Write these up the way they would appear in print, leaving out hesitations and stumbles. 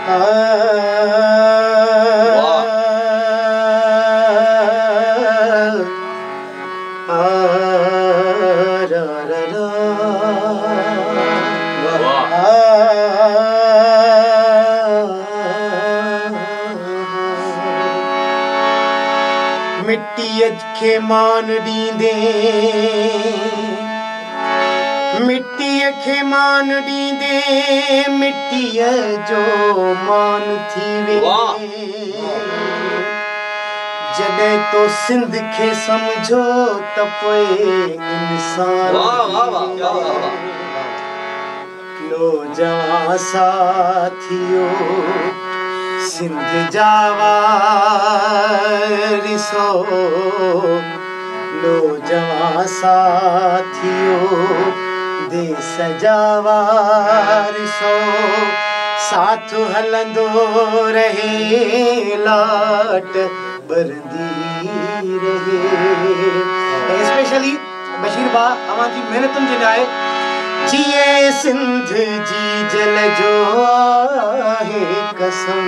मिट्टी के मान दींदे, मिट्टी के मान दींदे, मिट्टी जो मान थी वे। जॾहिं तो सिंध के समझो त पोइ इंसान नौजवान साथियो सिंध जा वारिसो, नौजवान साथियो देश जा वारिसो, साथ हलंदो रहे लाट बरदी रहे। स्पेशली बशीर बा अवां जी मेहनतुनि जे लाइ जिए सिंध जी जल जो आहे कसम,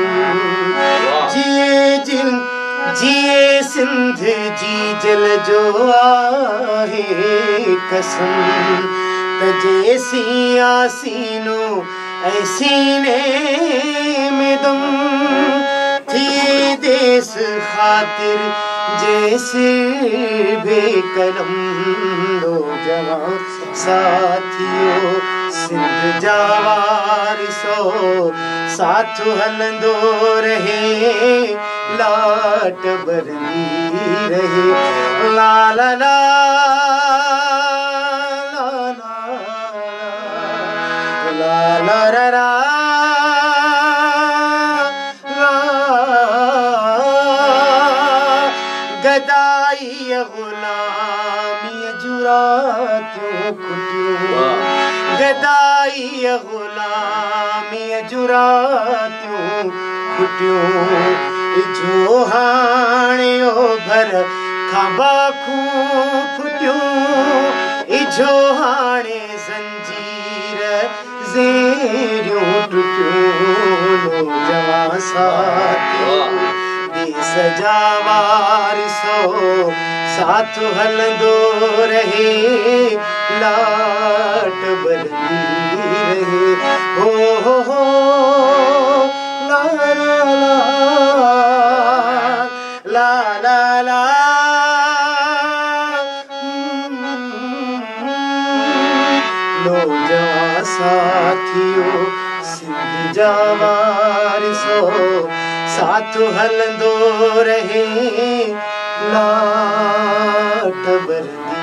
जिए सिंध जी जल जो आहे कसम, तजेसी आसीनो ऐ सीने में दम थी देश खातिर जैसे बेकलम। नौजवान साथियो सिंध जा वारिसो, साथ हलंदो रहे लाट बरदी रहे। ला ला ला ला ला ला ला गदाई गुलामी जुरातियों खुटियों, गदाई गुलामी जुरातियों खुटियों, जो हाणियो भर खाबाखू फुटियों, जो हाणे जंजीर ज़ेरियों टुटियों। नौजवान साथियो देश जा वारिसो, साथ हलंदो रहे लाट बरदी रहे। हो ला ला ला ला ला नौजवान साथियो सिंध जा वारिसो, साथ हलंदो रहे लाट बरदी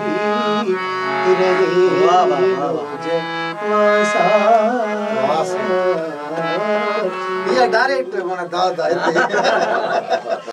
रहे। डायरेक्ट माना दादा